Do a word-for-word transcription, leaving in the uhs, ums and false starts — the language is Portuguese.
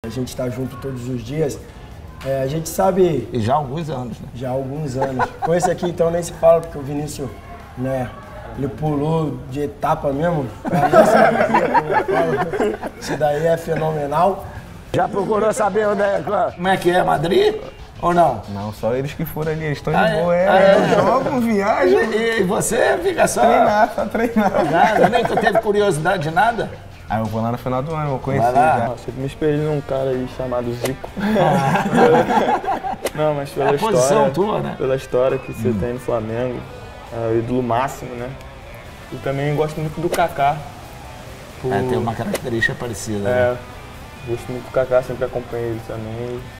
A gente tá junto todos os dias. É, a gente sabe... E já há alguns anos, né? Já há alguns anos. Com esse aqui, então, nem se fala, porque o Vinícius, né, ele pulou de etapa mesmo. Isso daí é fenomenal. Já procurou saber onde é, como é que é Madrid? Ou não? Não, só eles que foram ali, eles estão Ah, de boa. é? É, Ah, é? jogam, viajam. E, e você fica só... Treinar, só treinar. Nada, nem tu teve curiosidade de nada? Aí eu vou lá no final do ano, eu vou conhecer Vai lá. já. Eu sempre me espelhei num cara aí chamado Zico. Não, mas pela É a posição história, tua, né? pela história que você tem no Flamengo, é o ídolo máximo, né? E também gosto muito do Kaká. Por... É, tem uma característica parecida. É, Né? gosto muito do Kaká, sempre acompanhei ele também.